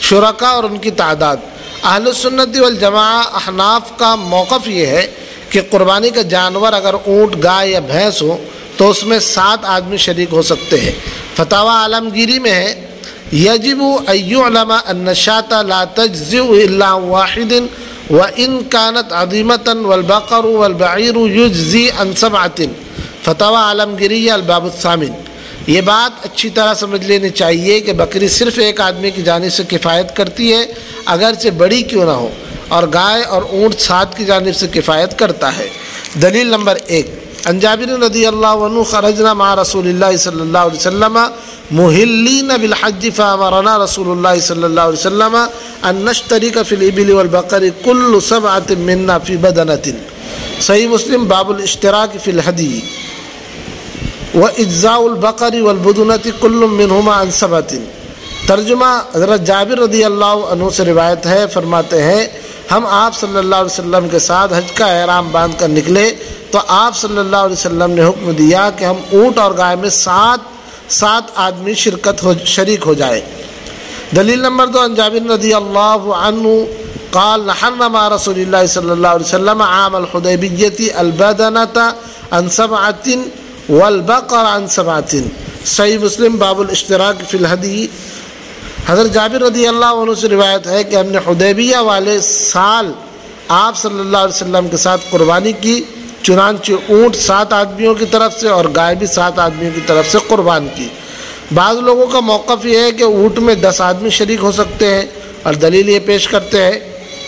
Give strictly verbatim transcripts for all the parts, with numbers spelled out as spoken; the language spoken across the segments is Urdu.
شرکا اور ان کی تعداد۔ اہل سنت والجماعہ احناف کا موقف یہ ہے کہ قربانی کا جانور اگر اونٹ، گائے یا بھینس ہو تو اس میں سات آدمی شریک ہو سکتے ہیں۔ فتاوی عالمگیری میں ہے یجب ان یعلم ان الشاة لا تجزئ الا واحد وان كانت عظیمة والبقر والبعیر یجزی عن سبعة۔ فتاوی عالمگیری الباب الثامن۔ یہ بات اچھی طرح سمجھ لینی چاہیے کہ بکری صرف ایک آدمی کی جانب سے کفایت کرتی ہے اگرچہ بڑی کیوں نہ ہو، اور گائے اور اونٹ سات کی جانب سے کفایت کرتا ہے۔ دلیل نمبر ایک، عن جابر رضی اللہ عنہ خرجنا مع رسول اللہ صلی اللہ علیہ وسلم مہلین بالحج فامرنا رسول اللہ صلی اللہ علیہ وسلم ان نشترک فی الابل والبقر کل سبعۃ منا فی بدنۃ۔ صحیح مسلم باب الاشتراک فی الہدی واجزاء البقر والبدنۃ کل منہما عن سبعۃ۔ ترجمہ، حضرت جابر رضی اللہ عنہ سے روایت ہے، فرماتے ہیں ہم آپ صلی اللہ علیہ وسلم کے ساتھ حج کا احرام باندھ کر نکلے تو آپ صلی اللہ علیہ وسلم نے حکم دیا کہ ہم اونٹ اور گائے میں سات سات آدمی شرکت ہو شریک ہو جائے۔ دلیل نمبر دو، عن جابر رضی اللہ عنہ قال نحرنا مع رسول اللہ صلی اللہ علیہ وسلم عام الحدیبیۃ البدنۃ عن سبعۃ والبقر عن سبعۃ۔ صحیح مسلم باب الاشتراک فی الہدی۔ حضرت جابر رضی اللہ عنہ سے روایت ہے کہ ہم نے حدیبیہ والے سال آپ صلی اللہ علیہ وسلم کے ساتھ قربانی کی، چنانچہ اونٹ سات آدمیوں کی طرف سے اور گائے بھی سات آدمیوں کی طرف سے قربان کی۔ بعض لوگوں کا موقف یہ ہے کہ اونٹ میں دس آدمی شریک ہو سکتے ہیں، اور دلیل یہ پیش کرتے ہیں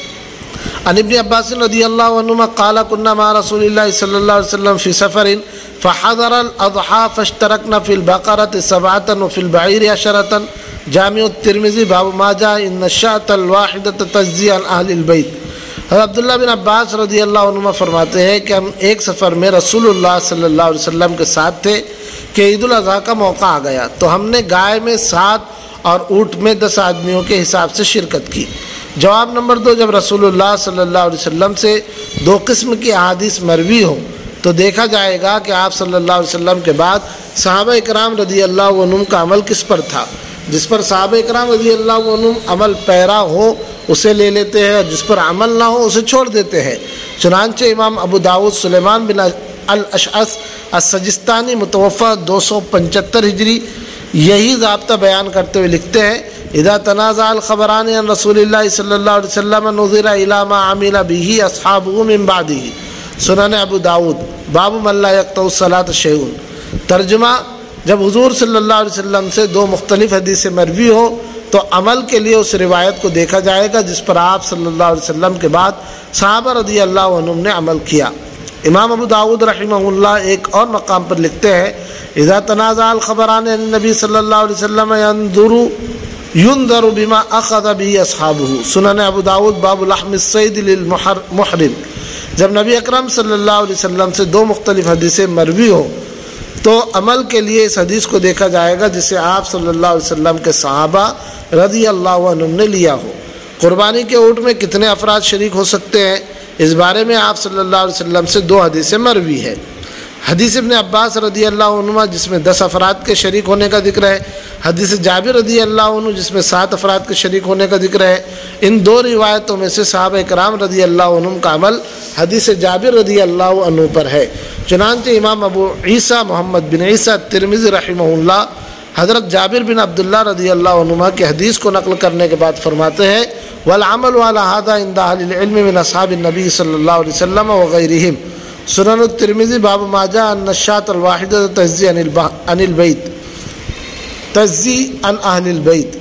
عن ابن عباس رضی اللہ عنہما قال كنا مع رسول اللہ صلی اللہ علیہ وسلم فی سفر فحضر الاضحى فاشتركنا في البقرة سبعة وفي البعير عشرة۔ جامع الترمذی باب ما جاء ان الشاة الواحدة تجزی عن اہل البیت۔ حضرت عبداللہ بن عباس رضی اللہ عنہما فرماتے ہیں کہ ہم ایک سفر میں رسول اللہ صلی اللہ علیہ وسلم کے ساتھ تھے کہ عید الاضحیٰ کا موقع آ گیا تو ہم نے گائے میں سات اور اونٹ میں دس آدمیوں کے حساب سے شرکت کی۔ جواب نمبر دو، جب رسول اللہ صلی اللہ علیہ وسلم سے دو قسم کی احادیث مروی ہوں تو دیکھا جائے گا کہ آپ صلی اللہ علیہ وسلم کے بعد صحابہ اکرام رضی اللہ عنہم کا عمل کس پر تھا۔ جس پر صحابہ اکرام رضی اللہ عنہم عمل پیرا ہو اسے لے لیتے ہیں، اور جس پر عمل نہ ہو اسے چھوڑ دیتے ہیں۔ چنانچہ امام ابو داؤد سلیمان بن الاشعث السجستانی متوفہ دو سو پچہتر ہجری یہی ضابطہ بیان کرتے ہوئے لکھتے ہیں اذا تنازع الخبران عن رسول اللہ صلی اللہ علیہ وسلم نظر الى ما عمل به اصحابه من بعده۔ سنن ابو داؤد باب من لا يقطع الصلاة شيء۔ ترجمہ، جب حضور صلی اللہ علیہ وسلم سے دو مختلف حدیثیں مروی ہو تو عمل کے لیے اس روایت کو دیکھا جائے گا جس پر آپ صلی اللہ علیہ وسلم کے بعد صحابہ رضی اللہ عنہم نے عمل کیا۔ امام ابو داؤد رحمہ اللہ ایک اور مقام پر لکھتے ہیں اذا تنازع الخبران عن النبی صلی اللہ علیہ وسلم ينظر ينظر بما اخذ به اصحابه۔ سنن ابو داؤد باب لحم الصید للمحرم۔ جب نبی اکرم صلی اللہ علیہ وسلم سے دو مختلف حدیثیں مروی ہوں تو عمل کے لیے اس حدیث کو دیکھا جائے گا جسے آپ صلی اللہ علیہ وسلم کے صحابہ رضی اللہ عنہم نے لیا ہو۔ قربانی کے اونٹ میں کتنے افراد شریک ہو سکتے ہیں، اس بارے میں آپ صلی اللہ علیہ وسلم سے دو حدیثیں مروی ہے۔ حدیث ابن عباس رضی اللہ عنہ جس میں دس افراد کے شریک ہونے کا ذکر ہے، حدیث جابر رضی اللہ عنہ جس میں سات افراد کے شریک ہونے کا ذکر ہے۔ ان دو روایتوں میں سے صحابہ کرام رضی اللہ عنہ کا عمل حدیث جابر رضی اللہ عنہ پر ہے۔ چنانچہ امام ابو عیسیٰ محمد بن عیسیٰ ترمذی رحمہ اللہ حضرت جابر بن عبداللہ رضی اللہ عنہ کی حدیث کو نقل کرنے کے بعد فرماتے ہیں والعمل على هذا عند اهل العلم من اصحاب النبی صلی اللہ علیہ وسلم وغیرہم۔ سنن الترمذی باب ما جاء ان الشاة الواحدة تجزی عن البیت تجزی عن اہل البیت۔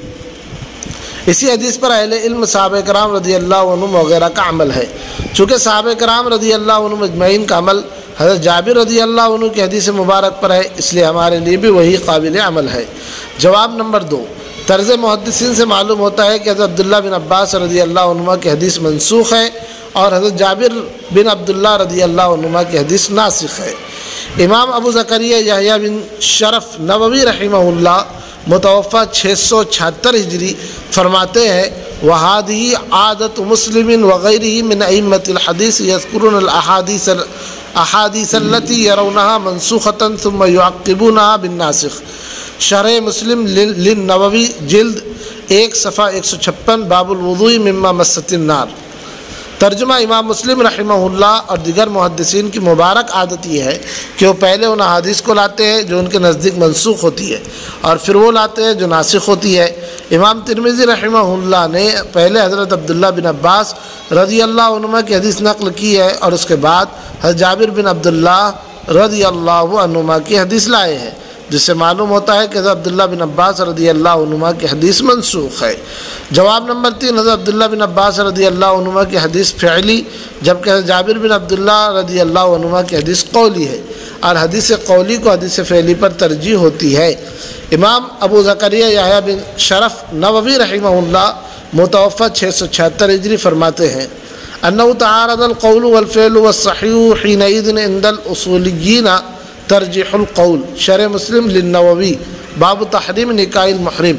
اسی حدیث پر اہل علم صحابہ کرام رضی اللہ عنہ وغیرہ کا عمل ہے۔ چونکہ صحابہ کرام رضی اللہ عنہ مجمعین کا عمل حضرت جابر رضی اللہ عنہ کی حدیث مبارک پر ہے، اس لیے ہمارے لیے بھی وہی قابل عمل ہے۔ جواب نمبر دو، طرز محدثین سے معلوم ہوتا ہے کہ حضرت عبداللہ بن عباس رضی اللہ عنہ کی حدیث منسوخ ہے اور حضرت جابر بن عبداللہ رضی اللہ عنہ کی حدیث ناسخ ہے۔ امام ابو زکریا یحییٰ بن شرف نووی رحمہ اللہ متوفہ چھ سو چھہتر ہجری فرماتے ہیں وَهَذِهِ عَادَةُ مُسْلِمٍ وَغَيْرِهِ مِنْ أَئِمَّةِ الْحَدِيثِ يَذْكُرُونَ الْأَحَادِيثَ الْأَحَادِيثَ الَّتِي يَرَوْنَهَا مَنْسُوخَةً ثُمَّ يُعَقِّبُونَهَا بِالنَّاسِخِ۔ شرح مسلم للنووی جلد ایک صفحہ ایک سو چھپن باب الوضوء مما مست النار۔ ترجمہ امام مسلم رحمہ اللہ اور دیگر محدثین کی مبارک عادت یہ ہے کہ وہ پہلے ان احادیث کو لاتے ہیں جو ان کے نزدیک منسوخ ہوتی ہے اور پھر وہ لاتے ہیں جو ناسخ ہوتی ہے۔ امام ترمذی رحمہ اللہ نے پہلے حضرت عبداللہ بن عباس رضی اللہ عنہما کی حدیث نقل کی ہے اور اس کے بعد حضرت جابر بن عبداللہ رضی اللہ عنہما کی حدیث لائے ہیں، جس سے معلوم ہوتا ہے کہ حضرت عبداللہ بن عباس رضی اللہ عنہما کی حدیث منسوخ ہے۔ جواب نمبر تین، حضرت عبداللہ بن عباس رضی اللہ عنہما کی حدیث فعلی، جبکہ حضرت جابر بن عبداللہ رضی اللہ عنہما کی حدیث قولی ہے، اور حدیث قولی کو حدیث فعلی پر ترجیح ہوتی ہے۔ امام ابو زکریا یحییٰ بن شرف نووی رحمہ اللہ متوفی چھ سو چھہتر ہجری فرماتے ہیں انہ تعارض القول والفعل والصحیح حینئذ عند الاصولیین ترجیح القول، شرح مسلم للنووی، باب تحریم نکاح المحرم۔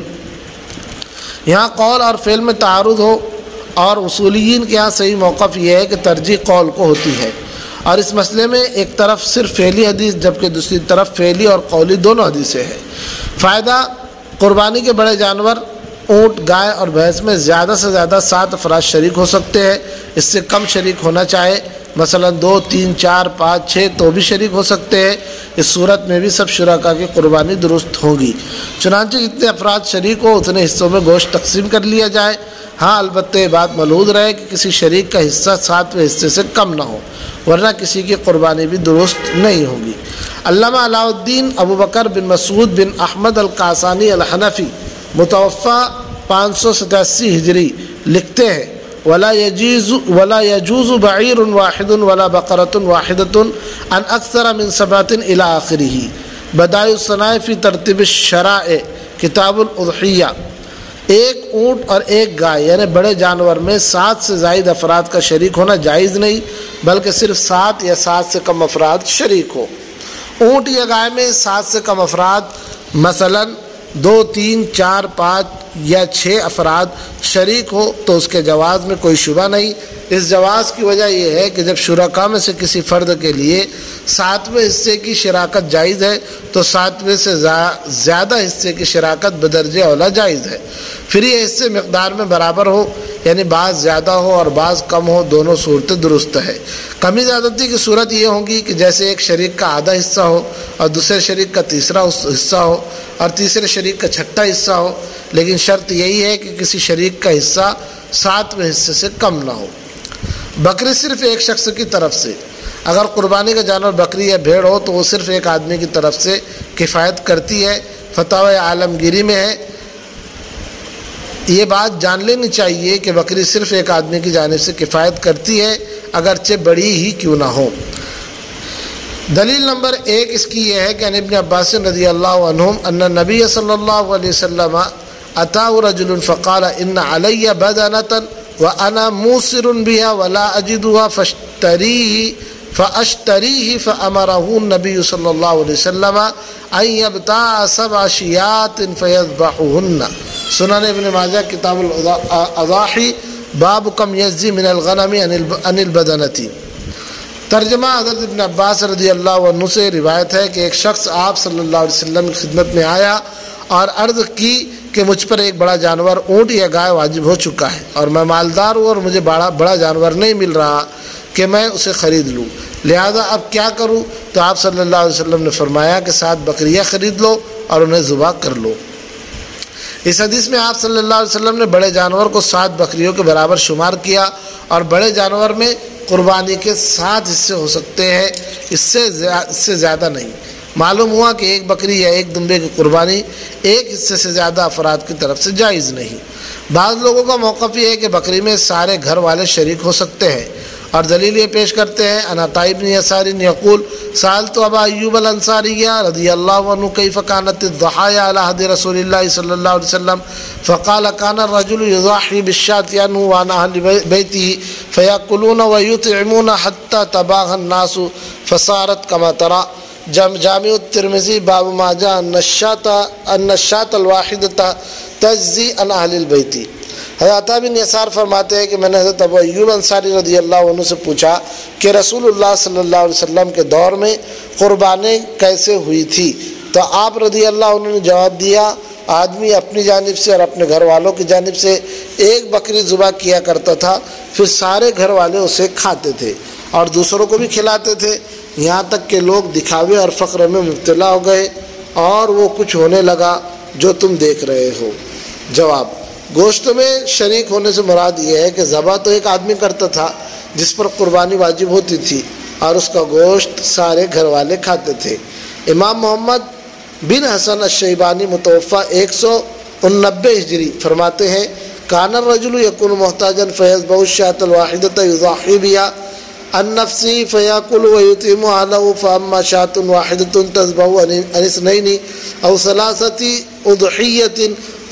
یہاں قول اور فعل میں تعارض ہو اور اصولیین کے یہاں صحیح موقف یہ ہے کہ ترجیح قول کو ہوتی ہے، اور اس مسئلے میں ایک طرف صرف فعلی حدیث جبکہ دوسری طرف فعلی اور قولی دونوں حدیثیں ہیں۔ فائدہ، قربانی کے بڑے جانور اونٹ، گائے اور بھینس میں زیادہ سے زیادہ سات افراد شریک ہو سکتے ہیں، اس سے کم شریک ہونا چاہے مثلا دو تین چار پانچ چھ تو بھی شریک ہو سکتے ہیں، اس صورت میں بھی سب شرکا کی قربانی درست ہوگی۔ چنانچہ جتنے افراد شریک ہو اتنے حصوں میں گوشت تقسیم کر لیا جائے، ہاں البتہ یہ بات ملحوظ رہے کہ کسی شریک کا حصہ ساتویں حصے سے کم نہ ہو، ورنہ کسی کی قربانی بھی درست نہیں ہوگی۔ علامہ علاء الدین ابو بکر بن مسعود بن احمد القاسانی الحنفی متوفی پانچ سو ستاسی ہجری لکھتے ہیں ولا يجوز ولا يجوز بعير واحد ولا بقرة واحدة عن أكثر من سبعة إلى آخره، بدائع الصنائع في ترتیب الشرائع، کتاب الاضحیہ۔ ایک اونٹ اور ایک گائے یعنی بڑے جانور میں سات سے زائد افراد کا شریک ہونا جائز نہیں، بلکہ صرف سات یا سات سے کم افراد شریک ہو۔ اونٹ یا گائے میں سات سے کم افراد مثلا دو تین چار پانچ یا چھ افراد شریک ہو تو اس کے جواز میں کوئی شبہ نہیں۔ اس جواز کی وجہ یہ ہے کہ جب شرکا میں سے کسی فرد کے لیے ساتویں حصے کی شراکت جائز ہے تو ساتویں سے زیادہ حصے کی شراکت بدرجہ اولا جائز ہے، پھر یہ حصے مقدار میں برابر ہو، یعنی بعض زیادہ ہو اور بعض کم ہو، دونوں صورتیں درست ہے۔ کمی زیادتی کی صورت یہ ہوگی کہ جیسے ایک شریک کا آدھا حصہ ہو اور دوسرے شریک کا تیسرا حصہ ہو اور تیسرے شریک کا چھٹا حصہ ہو، لیکن شرط یہی ہے کہ کسی شریک کا حصہ ساتویں حصے سے کم نہ ہو۔ بکری صرف ایک شخص کی طرف سے، اگر قربانی کا جانور بکری یا بھیڑ ہو تو وہ صرف ایک آدمی کی طرف سے کفایت کرتی ہے۔ فتاوی عالمگیری میں ہے، یہ بات جان لینی چاہیے کہ بکری صرف ایک آدمی کی جانب سے کفایت کرتی ہے اگرچہ بڑی ہی کیوں نہ ہو۔ دلیل نمبر ایک اس کی یہ ہے کہ ابن عباس رضی اللہ عنہم ان نبی صلی اللہ علیہ وسلم اتاه رجل فقال ان علی بدنة وانا موسر بها ولا اجدها فاشتريه فاشتريه فامره النبي صلى الله عليه وسلم ان يبتاع سبع شيات فيذبحهن، سنن ابن ماجہ کتاب الاضاحی، باب کم یجزی من الغنم عن البدنة۔ ترجمہ، حضرت ابن عباس رضی اللہ عنہ سے روایت ہے کہ ایک شخص آپ صلی اللہ علیہ وسلم کی خدمت میں آیا اور عرض کی کہ مجھ پر ایک بڑا جانور اونٹ یا گائے واجب ہو چکا ہے اور میں مالدار ہوں اور مجھے بڑا بڑا جانور نہیں مل رہا کہ میں اسے خرید لوں، لہذا اب کیا کروں؟ تو آپ صلی اللہ علیہ وسلم نے فرمایا کہ سات بکریاں خرید لو اور انہیں ذبح کر لو۔ اس حدیث میں آپ صلی اللہ علیہ وسلم نے بڑے جانور کو سات بکریوں کے برابر شمار کیا، اور بڑے جانور میں قربانی کے سات حصے ہو سکتے ہیں، اس سے اس سے زیادہ نہیں۔ معلوم ہوا کہ ایک بکری یا ایک دمبے کی قربانی ایک حصے سے زیادہ افراد کی طرف سے جائز نہیں۔ بعض لوگوں کا موقف یہ ہے کہ بکری میں سارے گھر والے شریک ہو سکتے ہیں، اور دلیل یہ پیش کرتے ہیں ان عطاء بن یسار یقول سألت ابا ایوب الانصاری رضی اللہ عنہ کیف كانت الضحايا على عهد رسول الله صلی اللہ علیہ وسلم فقال كان الرجل يضحي بالشاة عنه وعن اهل بيته فيأكلون ويطعمون حتى تباهى الناس فصارت كما ترى، جامع الترمذی، باب ما جاء ان الشاة ان الشاة الواحدة تجزي عن اهل البيت۔ حضرت عطا بن یسار فرماتے ہیں کہ میں نے حضرت ابو ایوب انصاری رضی اللہ عنہ سے پوچھا کہ رسول اللہ صلی اللہ علیہ وسلم کے دور میں قربانی کیسے ہوئی تھی، تو آپ رضی اللہ عنہ نے جواب دیا آدمی اپنی جانب سے اور اپنے گھر والوں کی جانب سے ایک بکری ذبح کیا کرتا تھا، پھر سارے گھر والے اسے کھاتے تھے اور دوسروں کو بھی کھلاتے تھے، یہاں تک کہ لوگ دکھاوے اور فخر میں مبتلا ہو گئے اور وہ کچھ ہونے لگا جو تم دیکھ رہے ہو۔ جواب: گوشت میں شریک ہونے سے مراد یہ ہے کہ ذبح تو ایک آدمی کرتا تھا جس پر قربانی واجب ہوتی تھی اور اس کا گوشت سارے گھر والے کھاتے تھے۔ امام محمد بن حسن الشیبانی متوفہ ایک سو انبے ہجری فرماتے ہیں: کان الرجل یکون محتاجا فیذبح الشاة الواحدۃ یضحی بها عن نفسه فیاکل ویطعم اہلہ فاما شاة واحدۃ تذبح عن اثنین او ثلاثۃ اضحیۃ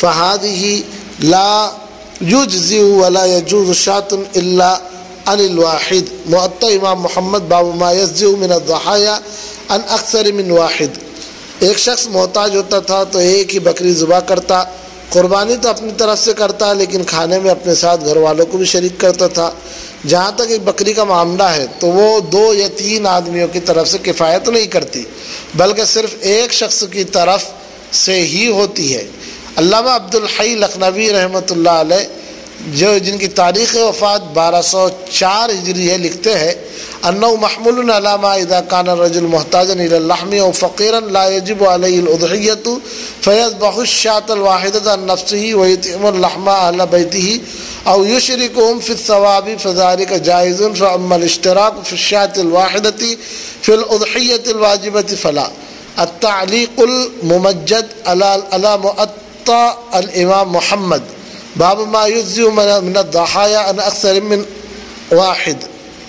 فهذه لا یجزئ ولا یجوز شاة الا عن الواحد۔ معطا امام محمد باب ما یجزئ من الضحایا عن اکثر من واحد۔ ایک شخص محتاج ہوتا تھا تو ایک ہی بکری ذبح کرتا، قربانی تو اپنی طرف سے کرتا لیکن کھانے میں اپنے ساتھ گھر والوں کو بھی شریک کرتا تھا۔ جہاں تک ایک بکری کا معاملہ ہے تو وہ دو یا تین آدمیوں کی طرف سے کفایت نہیں کرتی بلکہ صرف ایک شخص کی طرف سے ہی ہوتی ہے۔ علامہ عبدالحی لکھنوی رحمۃ اللہ علیہ جو جن کی تاریخ وفات بارہ سو چار ہجری ہے لکھتے ہیں: انه محمول على ما اذا كان الرجل محتاجا الى اللحم او فقيرا لا يجب عليه الاضحيه فيذبح الشاة الواحده عن نفسه ويطعم اللحم اهل بيته او يشركهم في الثواب فذلك جائز، فاما الاشتراك في الشاة الواحده في الاضحيه الواجبه فلا۔ التعلیق الممجد على معطا الامام محمد باب ما یجزئ من الضحایا عن اکثر من واحد۔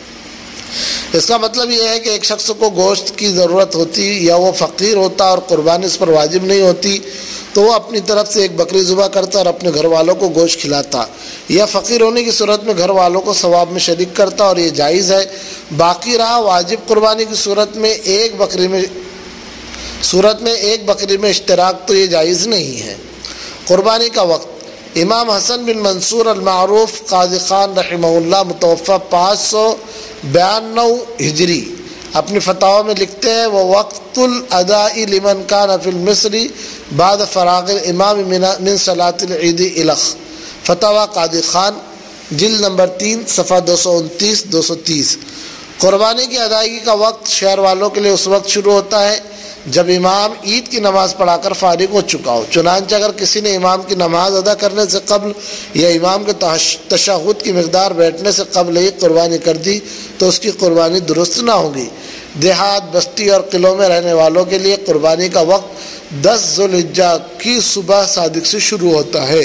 اس کا مطلب یہ ہے کہ ایک شخص کو گوشت کی ضرورت ہوتی یا وہ فقیر ہوتا اور قربانی اس پر واجب نہیں ہوتی تو وہ اپنی طرف سے ایک بکری ذبح کرتا اور اپنے گھر والوں کو گوشت کھلاتا، یا فقیر ہونے کی صورت میں گھر والوں کو ثواب میں شریک کرتا اور یہ جائز ہے۔ باقی رہا واجب قربانی کی صورت میں ایک بکری میں صورت میں ایک بکری میں اشتراک تو یہ جائز نہیں ہے۔ قربانی کا وقت: امام حسن بن منصور المعروف قاضی خان رحمہ اللہ متوفہ پانچ سو بیانو ہجری اپنی فتاوی میں لکھتے ہیں: وہ وقت الاداء لمن کان فی المصر بعد فراغ الامام من صلاۃ العید الخ۔ فتاوی قاضی خان جلد نمبر تین صفحہ دو سو انتیس دو سو تیس۔ قربانی کی ادائیگی کا وقت شہر والوں کے لیے اس وقت شروع ہوتا ہے جب امام عید کی نماز پڑھا کر فارغ ہو چکا ہو، چنانچہ اگر کسی نے امام کی نماز ادا کرنے سے قبل یا امام کے تشہد کی مقدار بیٹھنے سے قبل ہی قربانی کر دی تو اس کی قربانی درست نہ ہوگی۔ دیہات، بستی اور قلعوں میں رہنے والوں کے لیے قربانی کا وقت دس ذوالحجہ کی صبح صادق سے شروع ہوتا ہے۔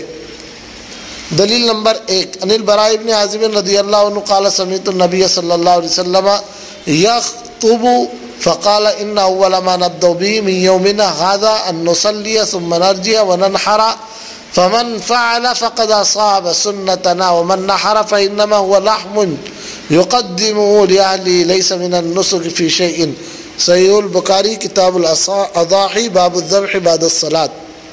دلیل نمبر ایک: ان البراء بن عازب رضی اللہ عنہ قال سمعت النبی صلی اللہ علیہ وسلم یخطب فقال ان اول ما نبدا به من يومنا هذا ان نصلي ثم نرجع وننحر فمن فعل فقد اصاب سنتنا ومن نحر فانما هو لحم يقدمه لاهله ليس من النسك في شيء۔ صحیح البخاری کتاب الاضاحی باب الذبح بعد الصلاۃ۔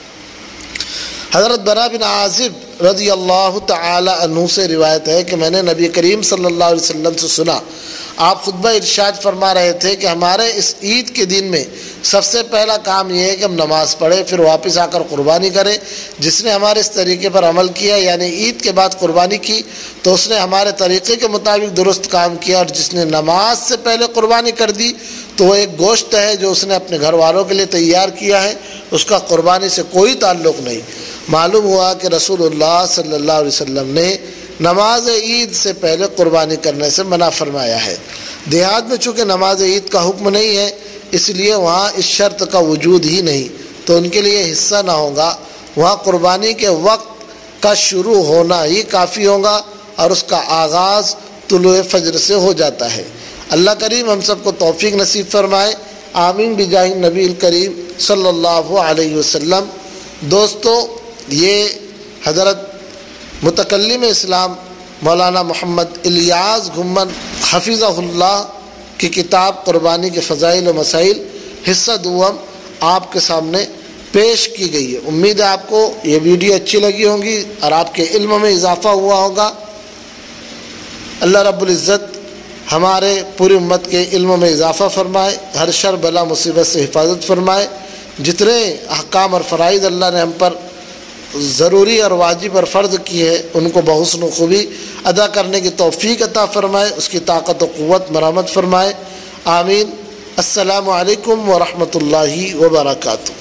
حضرت براء بن عازب رضی اللہ تعالی عنہ سے روایت ہے کہ میں نے نبی کریم صلی اللہ علیہ وسلم سے سنا، آپ خطبہ ارشاد فرما رہے تھے کہ ہمارے اس عید کے دن میں سب سے پہلا کام یہ ہے کہ ہم نماز پڑھیں، پھر واپس آ کر قربانی کریں۔ جس نے ہمارے اس طریقے پر عمل کیا یعنی عید کے بعد قربانی کی تو اس نے ہمارے طریقے کے مطابق درست کام کیا، اور جس نے نماز سے پہلے قربانی کر دی تو وہ ایک گوشت ہے جو اس نے اپنے گھر والوں کے لیے تیار کیا ہے، اس کا قربانی سے کوئی تعلق نہیں۔ معلوم ہوا کہ رسول اللہ صلی اللہ علیہ وسلم نے نماز عید سے پہلے قربانی کرنے سے منع فرمایا ہے۔ دیہات میں چونکہ نماز عید کا حکم نہیں ہے اس لیے وہاں اس شرط کا وجود ہی نہیں تو ان کے لیے حصہ نہ ہوگا، وہاں قربانی کے وقت کا شروع ہونا ہی کافی ہوگا اور اس کا آغاز طلوع فجر سے ہو جاتا ہے۔ اللہ کریم ہم سب کو توفیق نصیب فرمائے، آمین بجاہ نبی الکریم صلی اللہ علیہ وسلم۔ دوستو، یہ حضرت متکلم اسلام مولانا محمد الیاس گھمن حفظہ اللہ کی کتاب قربانی کے فضائل و مسائل حصہ دوم آپ کے سامنے پیش کی گئی ہے۔ امید ہے آپ کو یہ ویڈیو اچھی لگی ہوں گی اور آپ کے علم میں اضافہ ہوا ہوگا۔ اللہ رب العزت ہمارے پوری امت کے علم میں اضافہ فرمائے، ہر شر بلا مصیبت سے حفاظت فرمائے۔ جتنے احکام اور فرائض اللہ نے ہم پر ضروری اور واجب اور فرض کیے ہیں ان کو بحسن و خوبی ادا کرنے کی توفیق عطا فرمائے، اس کی طاقت و قوت مرحمت فرمائے، آمین۔ السلام علیکم ورحمۃ اللہ وبرکاتہ۔